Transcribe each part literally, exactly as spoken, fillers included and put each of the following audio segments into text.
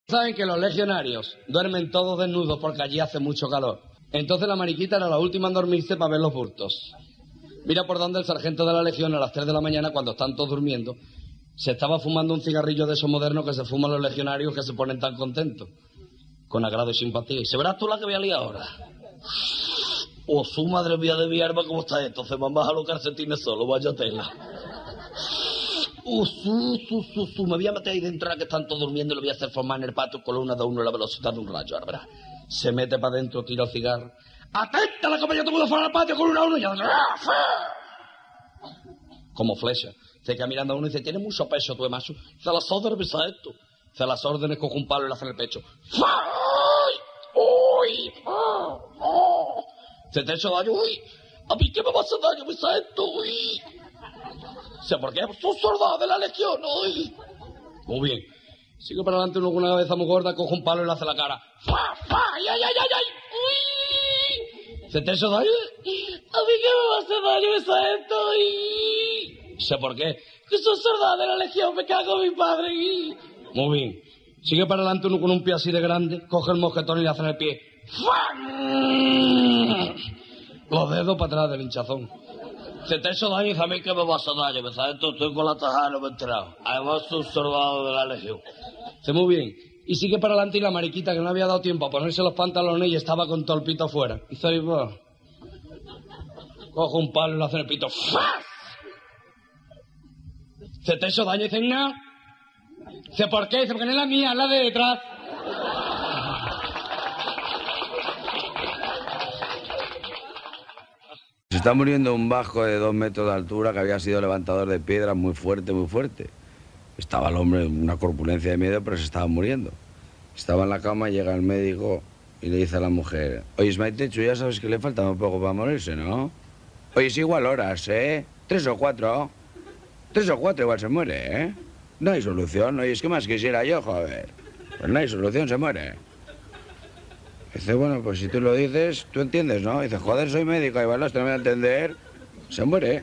Saben que los legionarios duermen todos desnudos porque allí hace mucho calor. Entonces la mariquita era la última en dormirse para ver los bultos. Mira por dónde el sargento de la legión a las tres de la mañana, cuando están todos durmiendo, se estaba fumando un cigarrillo de esos modernos que se fuman los legionarios que se ponen tan contentos. Con agrado y simpatía. Y se verás tú la que voy a liar ahora. Oh, su madre mía de mi arma, ¿cómo está esto? Se van a bajar los calcetines solo, vaya tela. Uh, su, su, su, su, me voy a meter ahí dentro que están todos durmiendo y lo voy a hacer formar en el patio con una de uno a la velocidad de un rayo. Ahora verás. Se mete para adentro, tira el cigarro. ¡Atenta la compañía! ¡Te puedo fuera al patio con una a uno! Y ya... Como flecha. Se queda mirando a uno y dice, tiene mucho peso tu macho. Se las órdenes, ¿sabes esto? Se las órdenes coge un palo y le hace en el pecho. ¡Uy! Se te ha hecho daño, uy. ¿A mí qué me va a hacer daño, me sabes esto, uy? ¿Sé por qué? Son soldados de la legión, uy. Muy bien. Sigue para adelante uno con una cabeza muy gorda, coge un palo y le hace la cara. ¡Fa, fa! ¡Ay, ay, ay, ay! ay! ¡Uy! ¿Se te ha hecho daño? ¿A mí qué me va a hacer daño, me sabes esto, uy? ¿Sé por qué? Que son soldados de la legión, me cago en mi padre, uy. Muy bien. Sigue para adelante uno con un pie así de grande, coge el mosquetón y le hace en el pie. ¡Fam! Los dedos para atrás del hinchazón. Se te ha hecho daño y a mí que me va a hacer daño, ¿me sabes? Estoy con la tajada y no me he enterado. Además soy un soldado de la legión. Está muy bien. Y sigue para adelante y la mariquita, que no había dado tiempo a ponerse los pantalones y estaba con todo el pito afuera. Y dice, bueno, coge un palo y le hace en el pito. ¡Fas! Se te ha hecho daño y dice, no. Dice, ¿por qué? Dice, porque no es la mía, es la de detrás. Se está muriendo un vasco de dos metros de altura que había sido levantador de piedras muy fuerte, muy fuerte. Estaba el hombre en una corpulencia de miedo, pero se estaba muriendo. Estaba en la cama y llega el médico y le dice a la mujer, oye, Maitechu, ya sabes que le falta un poco para morirse, ¿no? Oye, es igual horas, ¿eh? Tres o cuatro. Tres o cuatro igual se muere, ¿eh? No hay solución. Oye, es que más quisiera yo, joder. Pues no hay solución, se muere. Dice, bueno, pues si tú lo dices, tú entiendes, ¿no? Dice, joder, soy médico, igual no me voy a entender. Se muere.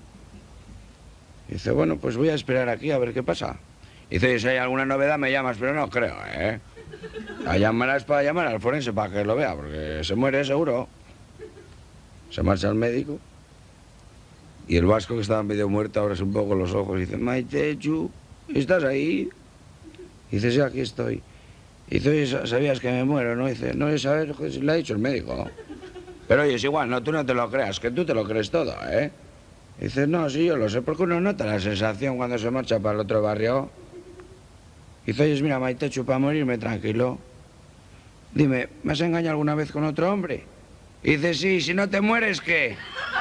Dice, bueno, pues voy a esperar aquí a ver qué pasa. Dice, si hay alguna novedad me llamas, pero no creo, ¿eh? La llamarás para llamar al forense para que lo vea, porque se muere seguro. Se marcha el médico. Y el vasco, que estaba medio muerto, abre un poco los ojos y dice, Maitechu, ¿estás ahí? Dice, sí, aquí estoy. Dice, oye, ¿sabías que me muero, no? Dice, no, ¿sabes? Le ha dicho el médico. Pero oye, es igual, no, tú no te lo creas, que tú te lo crees todo, ¿eh? Dice, no, sí, yo lo sé, porque uno nota la sensación cuando se marcha para el otro barrio. Dice, oye, mira, Maitechu, para morirme tranquilo. Dime, ¿me has engañado alguna vez con otro hombre? Dice, sí, si no te mueres, ¿qué?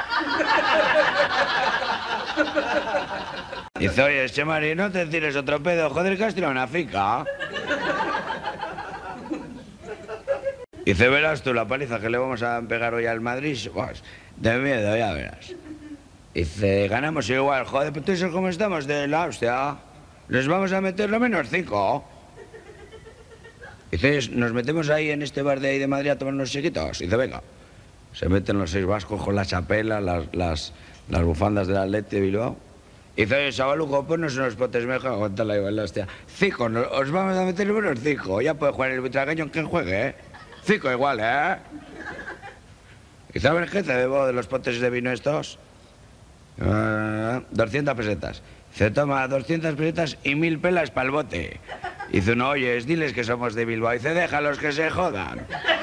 Dice, oye, Chemari, no te tires otro pedo, joder, que has tirado una fica. Dice, verás tú la paliza que le vamos a pegar hoy al Madrid. Pues, de miedo, ya verás. Dice, ganamos igual, joder, pero tú sabes cómo estamos de la hostia. Les vamos a meter lo menos cinco. Dice, nos metemos ahí en este bar de ahí de Madrid a tomar unos chiquitos. Dice, venga. Se meten los seis vascos con la chapela, las, las, las bufandas del Atleti de Bilbao. Dice, oye, Savaluco, ponnos unos potes mejor, aguantala igual la hostia. Cinco, os vamos a meter lo menos cinco. Ya puede jugar el butragueño en quien juegue, ¿eh? Cinco igual, ¿eh? ¿Y sabes qué te debo de los potes de vino estos? Uh, doscientas pesetas. Dice, toma, doscientas pesetas y mil pelas para el bote. Dice, no, oyes, diles que somos de Bilbao. Dice, déjalos que se jodan.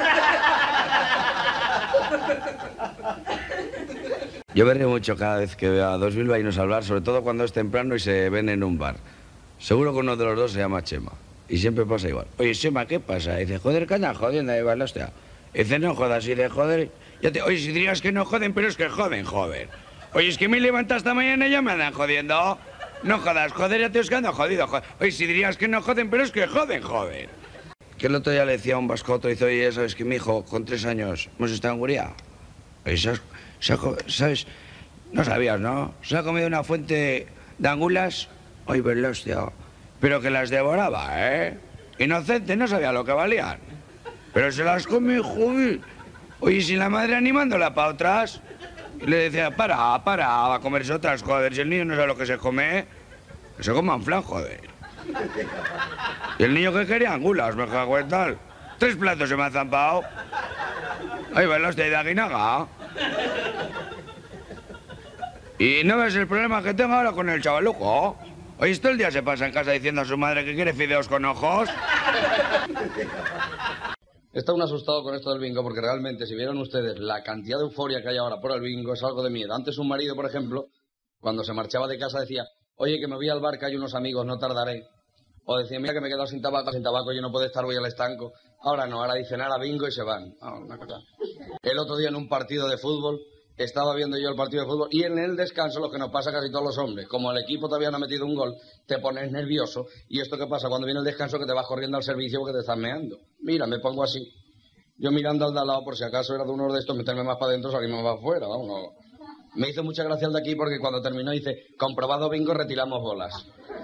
Yo me río mucho cada vez que veo a dos bilbaínos hablar, sobre todo cuando es temprano y se ven en un bar. Seguro que uno de los dos se llama Chema. Y siempre pasa igual. Oye, Chema, ¿qué pasa? Dice, joder, que andan jodiendo ahí, ¿vale? Hostia. Dice, no jodas, y de joder... Ya te... Oye, si dirías que no joden, pero es que joden, joder. Oye, es que me levantas esta mañana y ya me andan jodiendo. No jodas, joder, ya te os quedando jodido, joder. Oye, si dirías que no joden, pero es que joden, joder. Que el otro día le decía a un vascoto, dice, oye, ¿sabes que mi hijo, con tres años, hemos estado en Guría? Oye, ¿sabes? ¿Sabes? No sabías, ¿no? Se ha comido una fuente de angulas. Oye, pero hostia... Pero que las devoraba, ¿eh? Inocente, no sabía lo que valían. Pero se las come, joder. Oye, si la madre animándola para otras, y le decía, para, para, va a comerse otras, joder. Si el niño no sabe lo que se come, que se coma un flan, joder. Y el niño que quería angulas, me cago en tal. Tres platos se me han zampado. Ahí va la hostia de Aguinaga. Y no ves el problema que tengo ahora con el chavaluco. Hoy todo el día se pasa en casa diciendo a su madre que quiere fideos con ojos. Está un asustado con esto del bingo porque realmente, si vieron ustedes la cantidad de euforia que hay ahora por el bingo, es algo de miedo. Antes un marido, por ejemplo, cuando se marchaba de casa decía, oye, que me voy al bar, que hay unos amigos, no tardaré. O decía, mira que me he quedado sin tabaco, sin tabaco, yo no puedo estar, voy al estanco. Ahora no, ahora dicen, ahora bingo y se van. Oh, una cosa. El otro día en un partido de fútbol, estaba viendo yo el partido de fútbol y en el descanso, lo que nos pasa a casi todos los hombres, como el equipo todavía no ha metido un gol, te pones nervioso. ¿Y esto qué pasa? Cuando viene el descanso que te vas corriendo al servicio porque te estás meando. Mira, me pongo así. Yo mirando al de al lado por si acaso era de uno de estos, meterme más para adentro, salirme más para afuera, vamos. No. Me hizo mucha gracia el de aquí porque cuando terminó dice, comprobado bingo, retiramos bolas.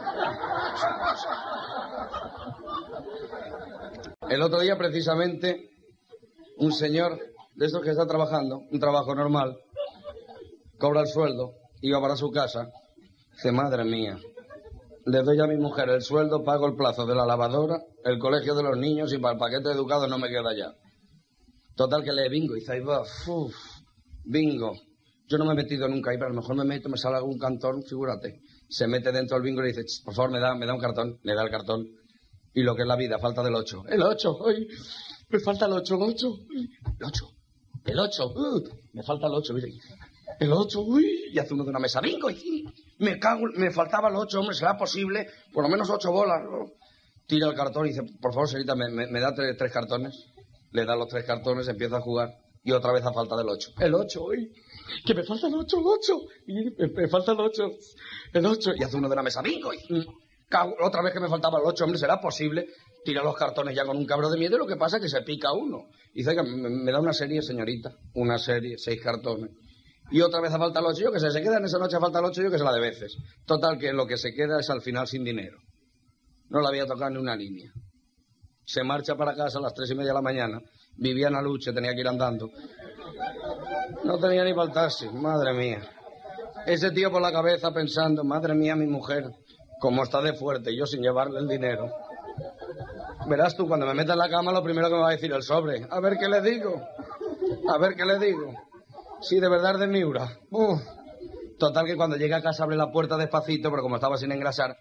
El otro día precisamente un señor de estos que está trabajando, un trabajo normal, cobra el sueldo, iba para su casa, dice, madre mía, le doy a mi mujer el sueldo, pago el plazo de la lavadora, el colegio de los niños y para el paquete de educados no me queda ya. Total que lee bingo y dice, ahí va, uff, bingo. Yo no me he metido nunca ahí, pero a lo mejor me meto, me sale algún cantón, figúrate. Se mete dentro del bingo y le dice, por favor, me da, me da un cartón, le da el cartón. Y lo que es la vida, falta del ocho. El ocho, ay, me falta el ocho, el ocho, el ocho, el ocho, uh, me falta el ocho, mire. El ocho, uy, y hace uno de una mesa, bingo, y me cago, me faltaba el ocho, hombre, ¿será posible? Por lo menos ocho bolas. ¿No? Tira el cartón y dice, por favor, señorita, me, me, me da tres, tres cartones. Le da los tres cartones, empieza a jugar y otra vez a falta del ocho. El ocho, uy, que me falta el ocho, el ocho, y me, me falta el ocho, el ocho, y hace uno de la mesa, bingo, y cago, otra vez que me faltaba el ocho, hombre, ¿será posible? Tira los cartones ya con un cabro de miedo y lo que pasa es que se pica uno. Y dice que me, me da una serie, señorita, una serie, seis cartones. Y otra vez a falta el ocho, yo que sé, se queda en esa noche a falta el ocho, yo que sé la de veces. Total, que lo que se queda es al final sin dinero. No le había tocado ni una línea. Se marcha para casa a las tres y media de la mañana, vivía en Aluche, tenía que ir andando. No tenía ni para el taxi, madre mía. Ese tío por la cabeza pensando, madre mía, mi mujer, como está de fuerte, y yo sin llevarle el dinero. Verás tú, cuando me meta en la cama, lo primero que me va a decir el sobre. A ver qué le digo, a ver qué le digo. Sí, de verdad es de Miura. Uf. Total que cuando llegue a casa abre la puerta despacito, pero como estaba sin engrasar...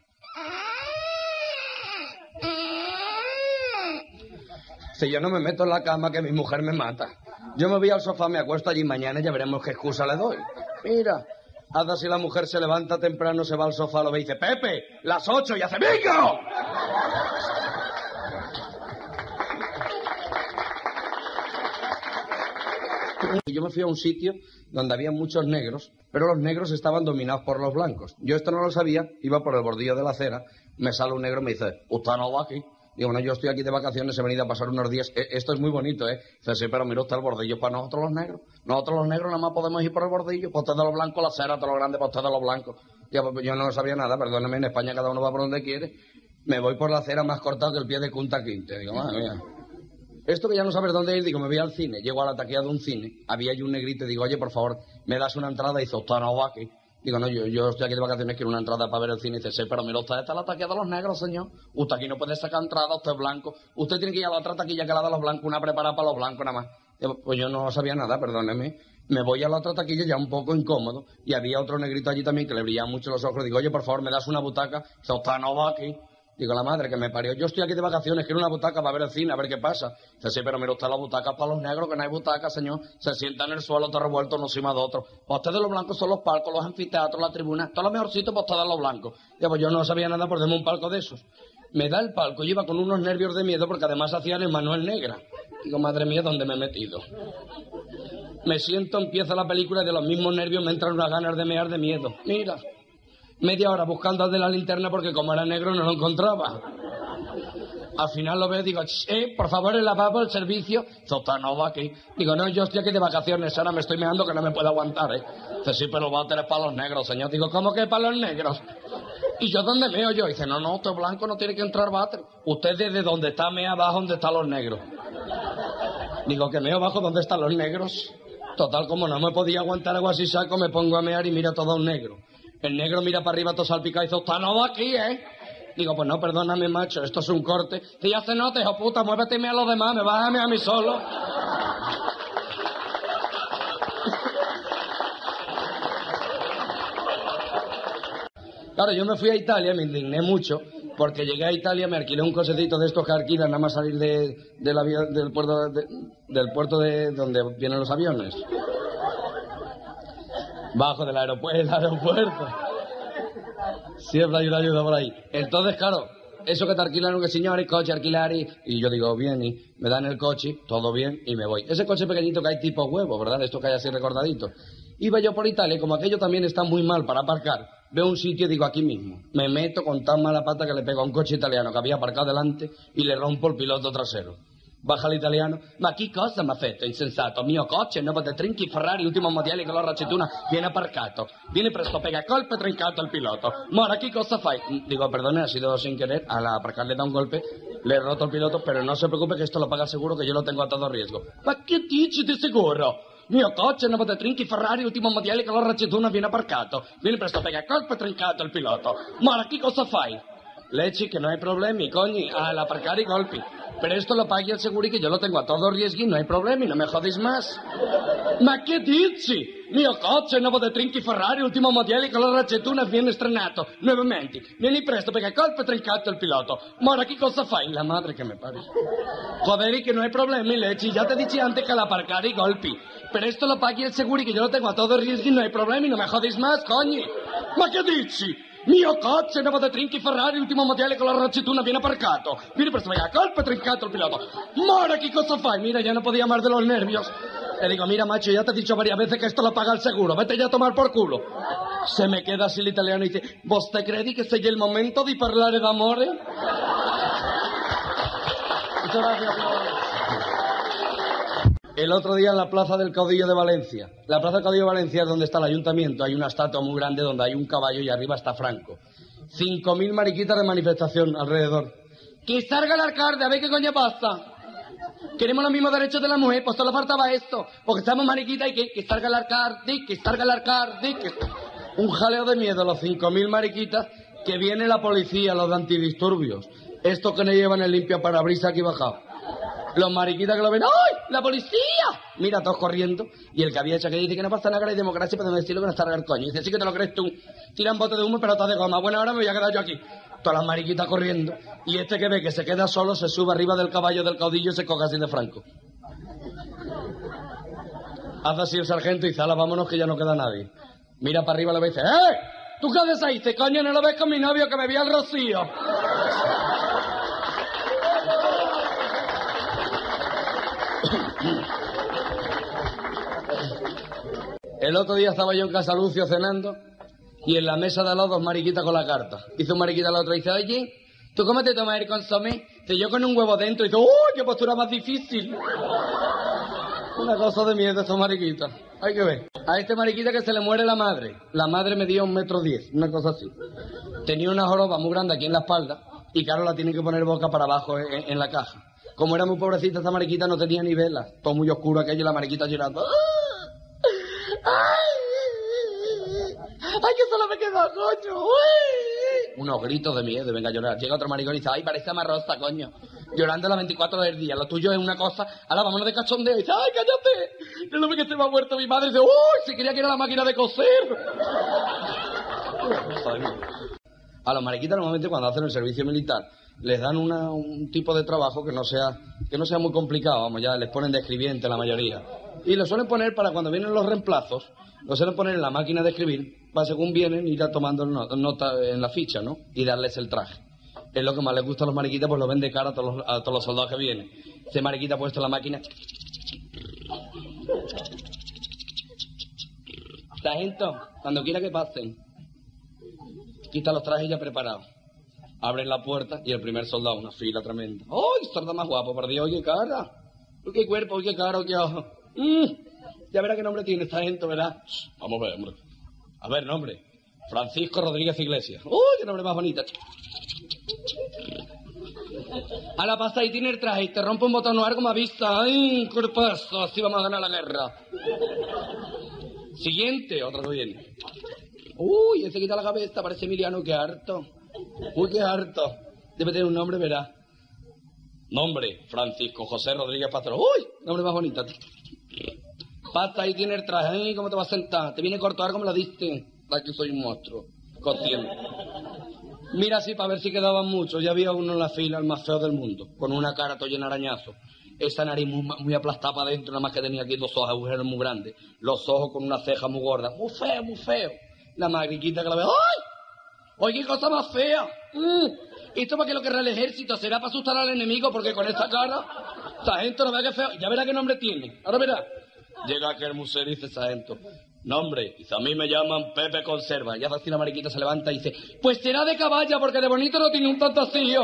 Si yo no me meto en la cama, que mi mujer me mata. Yo me voy al sofá, me acuesto allí mañana y ya veremos qué excusa le doy. Mira, hasta si la mujer se levanta temprano, se va al sofá, lo ve y dice, Pepe, las ocho, y hace bingo. Yo me fui a un sitio donde había muchos negros, pero los negros estaban dominados por los blancos. Yo esto no lo sabía, iba por el bordillo de la acera, me sale un negro y me dice, ¿usted no va aquí? Digo, bueno, yo estoy aquí de vacaciones, he venido a pasar unos días. E esto es muy bonito, ¿eh? Dice, sí, pero mira usted el bordillo para nosotros los negros. Nosotros los negros nada más podemos ir por el bordillo. Para usted de los blancos, la acera, todo lo grande, para usted de los blancos. Yo, yo no sabía nada, perdóname, en España cada uno va por donde quiere. Me voy por la acera más cortada que el pie de Kunta Quinte. Digo, madre mía. Esto que ya no sabes dónde ir, digo, me voy al cine. Llego a la taquilla de un cine, había allí un negrito y digo, oye, por favor, me das una entrada. Y dice, usted no va aquí. Digo, no, yo, yo estoy aquí de vacaciones, quiero una entrada para ver el cine. Y dice, sí, pero mira, usted está en la taquilla de los negros, señor. Usted aquí no puede sacar entrada, usted es blanco. Usted tiene que ir a la otra taquilla que la de los blancos, una preparada para los blancos nada más. Digo, pues yo no sabía nada, perdóneme. Me voy a la otra taquilla ya un poco incómodo. Y había otro negrito allí también que le brillaban mucho los ojos. Digo, oye, por favor, me das una butaca. Dice, usted no va aquí. Digo, la madre que me parió. Yo estoy aquí de vacaciones, quiero una butaca para ver el cine, a ver qué pasa. Dice, sí, pero mira usted, la butaca para los negros, que no hay butaca, señor. Se sienta en el suelo, todo revuelto uno encima de otro. Para ustedes los blancos son los palcos, los anfiteatros, la tribuna. Todo lo mejorcito para ustedes los blancos. Digo, pues yo no sabía nada por darme un palco de esos. Me da el palco, yo iba con unos nervios de miedo porque además hacían el Manuel Negra. Digo, madre mía, ¿dónde me he metido? Me siento, empieza la película y de los mismos nervios me entran unas ganas de mear de miedo. Mira, media hora buscando al de la linterna porque como era negro no lo encontraba. Al final lo veo y digo, eh, por favor, el lavabo, el servicio. Zotanova aquí. Digo, no, yo estoy aquí de vacaciones, ahora me estoy meando que no me puedo aguantar, ¿eh? Dice, sí, pero va a tener para los negros, señor. Digo, ¿cómo que para los negros? ¿Y yo dónde meo yo? Dice, no, no, usted blanco no tiene que entrar váter. Usted desde donde está mea abajo, donde están los negros. Digo, que meo abajo, ¿dónde están los negros? Total, como no me podía aguantar algo así saco, me pongo a mear y mira todo un negro. El negro mira para arriba todo salpicado y dice, Zotanova aquí, ¿eh? Digo, pues no, perdóname, macho, esto es un corte. Dice, ya se nota, hijo puta, muéveteme a los demás, me bájame a mí solo. Claro, yo me fui a Italia, me indigné mucho, porque llegué a Italia, me alquilé un cochecito de estos que alquilan nada más salir de, del, avión, del puerto, de, del puerto de donde vienen los aviones. Bajo del aeropuerto, el aeropuerto. Siempre hay una ayuda por ahí. Entonces, claro, eso que te alquilan, que señores, coche, alquilar, y, y yo digo, bien, y me dan el coche, todo bien, y me voy. Ese coche pequeñito que hay tipo huevo, ¿verdad? Esto que hay así recordadito. Iba yo por Italia, y como aquello también está muy mal para aparcar, veo un sitio y digo, aquí mismo. Me meto con tan mala pata que le pego a un coche italiano que había aparcado delante y le rompo el piloto trasero. Baja l'italiano, ma che cosa mi ha fatto, insensato? Mio coche, nuovo de Trinchi, Ferrari, ultimo modello, color aceituna, viene aparcato. Viene presto, pega colpo e trincato al pilota. Mora, che cosa fai? Digo, perdone, ha sido sin querer, al aparcar le da un golpe, le he roto el piloto, pero no se preocupe que esto lo paga seguro, que yo lo tengo a todo riesgo. Ma che dici di sicuro? Mio coche, nuovo de Trinchi, Ferrari, ultimo modello, color aceituna, viene aparcato. Viene presto, pega colpo e trincato al pilota. Mora, che cosa fai? Lechi, que no hay problemi, coñi, al aparcar y golpe. Pero esto lo pague el seguro y que yo lo tengo a todo riesgo y no hay problema y no me jodéis más. Ma che dici? Mio coche, nuovo de Trinchi Ferrari, ultimo modello, color aceituna, viene strenato. Nuovamente. Vieni presto perché colpo è trincato il pilota. Ma ora che cosa fai? La madre che me pare. Joder, que no hay problema, Lechi. Ya te dije antes que al aparcar y golpe. Pero esto lo pague el seguro y que yo lo tengo a todo riesgo y no hay problema y no me jodéis más, coñi. Ma che dici? Mio coche, nuovo de Trinchi Ferrari, ultimo modello con la aceituna, viene aparcato. Viene per svegare, colpo e trincato il pilota. Mora, ¿qué cosa fai? Mira, ya no podía más de los nervios. Le digo, mira, macho, ya te he dicho varias veces que esto lo paga el seguro. Vete ya a tomar por culo. Se me queda así el italiano y dice, ¿vos te credi que sei il momento di parlare d'amore? Muchas gracias. El otro día en la Plaza del Caudillo de Valencia. La Plaza del Caudillo de Valencia es donde está el ayuntamiento. Hay una estatua muy grande donde hay un caballo y arriba está Franco. Cinco mil mariquitas de manifestación alrededor. Que salga el alcalde, a ver qué coño pasa. Queremos los mismos derechos de la mujer, pues solo faltaba esto. Porque estamos mariquitas y que, que salga el alcalde, que salga el alcalde, que... Un jaleo de miedo, los cinco mil mariquitas, que viene la policía, los de antidisturbios. Estos que no llevan el limpia parabrisas aquí bajado. Los mariquitas que lo ven, ¡ay! ¡La policía! Mira, todos corriendo. Y el que había hecho que dice que no pasa nada, que hay democracia, pero no decirlo que no está el coño. Y dice, sí que te lo crees tú. Tiran bote de humo, pero está de goma. Bueno, ahora me voy a quedar yo aquí. Todas las mariquitas corriendo. Y este que ve que se queda solo, se sube arriba del caballo del caudillo y se coge así de Franco. Hace así el sargento y dice, ala, vámonos que ya no queda nadie. Mira para arriba y le dice, ¡eh! ¿Tú qué haces ahí? Dice, coño, ¿no lo ves con mi novio que bebía el rocío? El otro día estaba yo en Casa Lucio cenando y en la mesa de al lado dos mariquitas con la carta. Dice un mariquita a la otra y dice, oye, ¿tú cómo te tomas el consomé? Dice, yo con un huevo dentro. Y dice, ¡uy, qué postura más difícil! Una cosa de miedo estos mariquitas. Hay que ver. A este mariquita que se le muere la madre. La madre medía un metro diez, una cosa así. Tenía una joroba muy grande aquí en la espalda y claro, la tienen que poner boca para abajo en, en la caja. Como era muy pobrecita, esta mariquita no tenía ni velas. Todo muy oscuro aquello y la mariquita llorando. ¡Ay! ¡Ay, que solo me queda, coño! ¡Uy! Unos gritos de miedo, venga a llorar. Llega otro maricón y dice, ¡ay, parece amarrosa, coño! Llorando las veinticuatro horas del día. Lo tuyo es una cosa. Ahora vámonos de cachondeo. Y dice, ¡ay, cállate! Yo no ve que se me ha muerto mi madre. Y dice, ¡uy! Si quería que era la máquina de coser. A los mariquitas normalmente cuando hacen el servicio militar les dan una, un tipo de trabajo que no sea que no sea muy complicado, vamos, ya les ponen de escribiente la mayoría. Y lo suelen poner para cuando vienen los reemplazos, lo suelen poner en la máquina de escribir, para según vienen ir tomando nota en la ficha, ¿no? Y darles el traje. Es lo que más les gusta a los mariquitas, pues lo ven de cara a todos los, a todos los soldados que vienen. Ese mariquita ha puesto en la máquina. Sargento, cuando quiera que pasen, quita los trajes ya preparados. Abren la puerta y el primer soldado, una fila tremenda. ¡Ay, soldado más guapo, por Dios! ¡Qué cara! ¡Qué cuerpo, qué cara, qué ojo! Mm, ya verá qué nombre tiene esta gente, ¿verdad? Vamos a ver, hombre. A ver, nombre. Francisco Rodríguez Iglesias. ¡Uy, qué nombre más bonito! A la pasta y tiene el traje y te rompe un botón o algo, me avisa. ¡Ay, cuerpazo! Así vamos a ganar la guerra. Siguiente, otro que viene. ¡Uy, ese quita la cabeza, parece Emiliano, qué harto! Uy, qué harto. Debe tener un nombre, verá. Nombre, Francisco José Rodríguez Patrón. Uy, nombre más bonito. Pasta, ahí tiene el traje. Ay, ¿cómo te vas a sentar? ¿Te viene corto algo? Me lo diste. Aquí soy un monstruo. Cociendo. Mira así para ver si quedaban muchos. Ya había uno en la fila, el más feo del mundo, con una cara toda llena de arañazos. Esa nariz muy, muy aplastada para adentro, nada más que tenía aquí dos ojos, agujeros muy grandes. Los ojos con una ceja muy gorda. Muy feo, muy feo. La magriquita que la ve. ¡Ay! ¡Oye, qué cosa más fea! Mm. ¿Esto para qué lo querrá el ejército? ¿Será para asustar al enemigo? Porque con esa cara, sargento, no vea qué feo. Ya verá qué nombre tiene. Ahora verá. Llega aquel museo y dice, sargento, nombre, dice, a mí me llaman Pepe Conserva. Y hace así la mariquita, se levanta y dice, pues será de caballa, porque de bonito no tiene un tantacillo.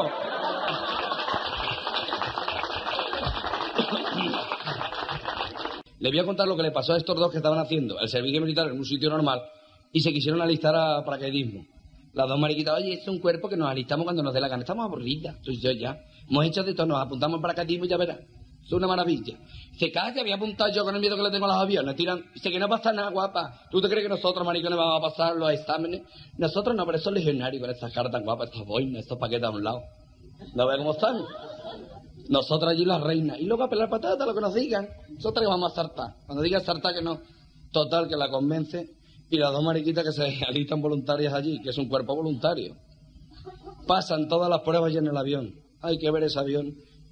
Le voy a contar lo que le pasó a estos dos que estaban haciendo el servicio militar en un sitio normal y se quisieron alistar a paracaidismo. Las dos mariquitas, oye, es un cuerpo que nos alistamos cuando nos dé la gana. Estamos aburridas, tú y yo ya. Hemos hecho de todo, nos apuntamos para paracaidismo y ya verás. Es una maravilla. Dice, calla, había apuntado yo con el miedo que le tengo a los aviones. Tiran, dice que no pasa nada, guapa. ¿Tú te crees que nosotros, maricones, vamos a pasar los exámenes? Nosotros no, pero esos legionarios con esas caras tan guapas, estos boinas, estos paquetes a un lado. ¿No ves cómo están? Nosotros allí las reinas. Y luego a pelar patatas, lo que nos digan. Nosotros que vamos a saltar. Cuando digan saltar que no. Total, que la convence. Y las dos mariquitas que se alistan voluntarias allí, que es un cuerpo voluntario. Pasan todas las pruebas ya en el avión. Hay que ver ese avión.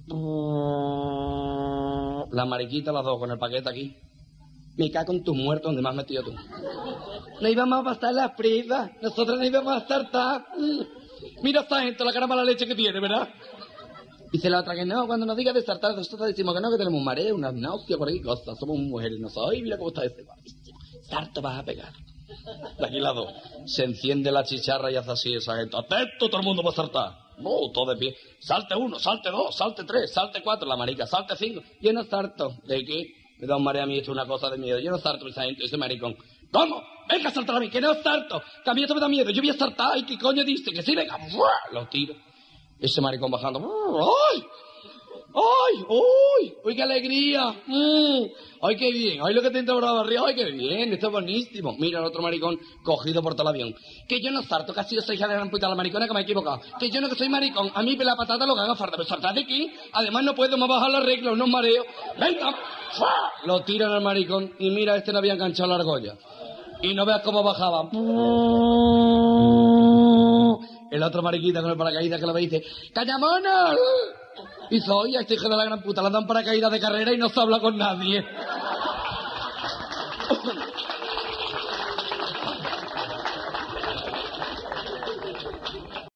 La mariquita, las dos, con el paquete aquí. Me cago en tu muerto, donde me has metido tú. No íbamos a pasar las pruebas. Nosotros no íbamos a saltar. Mira esta gente, la cara mala leche que tiene, ¿verdad? Dice la otra que no, cuando nos diga de saltar, nosotros decimos que no, que tenemos un mareo, una náusea, por ahí cosas. Somos mujeres, no sabes. Ay, mira cómo está ese. Sarto vas a pegar. De aquí lado, se enciende la chicharra y hace así esa gente. Atento, todo el mundo va a saltar. No, todo de pie. Salte uno, salte dos, salte tres, salte cuatro, la marica, salte cinco. Yo no salto. ¿De qué? Me da un mareo a mí, esto es una cosa de miedo. Yo no salto, esa gente, ese maricón. ¿Cómo? Venga a saltar a mí, que no salto. Que a mí esto me da miedo. Yo voy a saltar. ¿Y qué coño diste? Que sí, venga. Lo tiro. Ese maricón bajando. ¡Ay! ¡Ay! ¡Uy! ¡Uy, qué alegría! Mm. ¡Ay, qué bien! ¡Ay, lo que te entra por la barriga! ¡Ay, qué bien! Esto es buenísimo. Mira el otro maricón cogido por todo el avión. Que yo no salto, que ha sido esa hija de la gran puta la maricona que me he equivocado. Que yo no que soy maricón. A mí la patata lo que haga falta. Pero saltar de aquí. Además no puedo más bajar la regla, unos mareos. ¡Venga! ¡Fua! Lo tiran al maricón y mira, este no había enganchado la argolla. Y no veas cómo bajaba. El otro mariquita con el paracaídas que lo ve dice, ¡Callamonos! Y dice, oye, este hijo de la gran puta, le dan paracaídas de carrera y no se habla con nadie.